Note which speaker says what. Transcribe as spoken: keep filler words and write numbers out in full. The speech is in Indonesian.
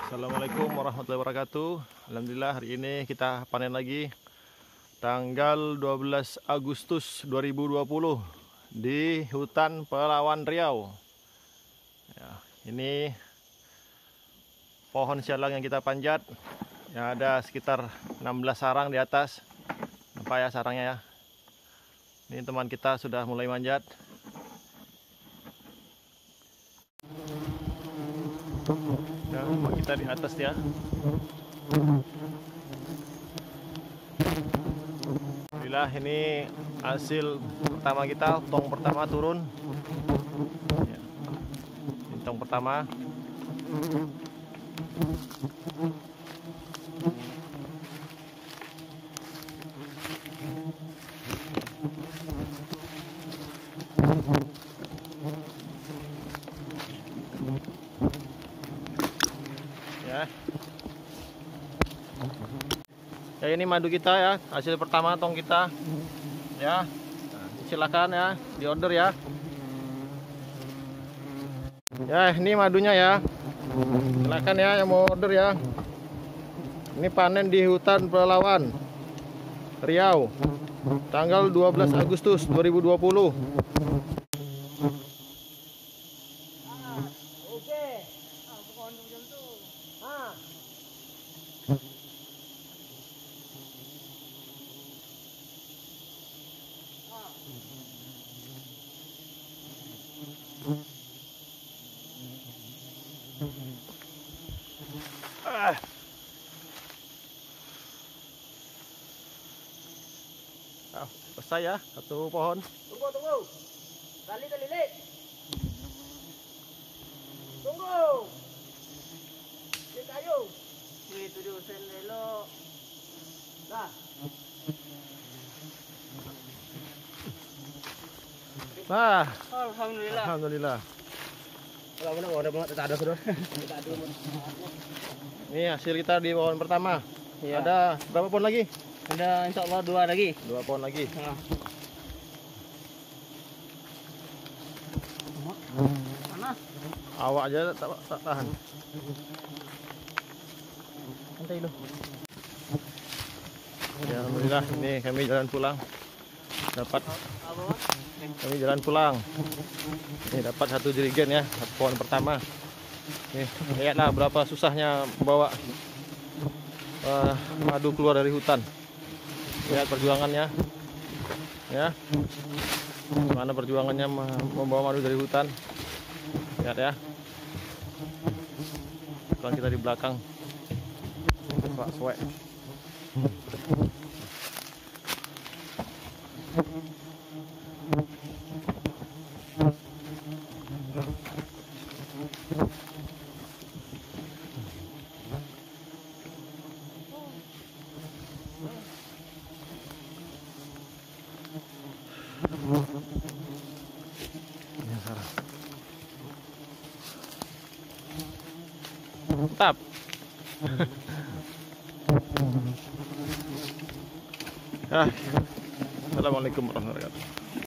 Speaker 1: Assalamualaikum warahmatullahi wabarakatuh. Alhamdulillah hari ini kita panen lagi tanggal dua belas Agustus dua ribu dua puluh di hutan Pelawan Riau ya, ini pohon sialang yang kita panjat ya, ada sekitar enam belas sarang di atas. Nampak ya sarangnya ya. Ini teman kita sudah mulai manjat. Ya, kita di atas ya. Alhamdulillah ini hasil pertama kita, tong pertama turun. Ya. Ini tong pertama. Ya. Ya ini madu kita ya, hasil pertama tong kita. Ya. Nah, silakan ya, di order ya. Ya, ini madunya ya. Silakan ya yang mau order ya. Ini panen di hutan Pelawan Riau tanggal dua belas Agustus dua ribu dua puluh. Ah. Ah, selesai ya satu pohon.
Speaker 2: Tunggu, tunggu. Tali, tali, tali. Tunggu. Di kayu. Itu di usen dulu. Nah.
Speaker 1: Nah,
Speaker 2: Alhamdulillah.
Speaker 1: alhamdulillah.
Speaker 2: Kalau mana ada banget tak ada sudah.
Speaker 1: Ini hasil kita di pohon pertama.
Speaker 2: Iya.
Speaker 1: Ada berapa pohon lagi?
Speaker 2: Ada insya Allah dua lagi.
Speaker 1: Dua pohon lagi.
Speaker 2: Nah. Panas.
Speaker 1: Awak aja tak, tak tahan.
Speaker 2: Santai lu.
Speaker 1: Ya, alhamdulillah ini kami jalan pulang. Dapat kami jalan pulang. Ini dapat satu jerigen ya, satu pohon pertama. Nih, lihatlah berapa susahnya bawa uh, madu keluar dari hutan. Lihat perjuangannya. Ya. Mana perjuangannya membawa madu dari hutan. Lihat ya. Kalau kita di belakang. Pak Swek. Mantap. Ah, Assalamualaikum warahmatullahi wabarakatuh.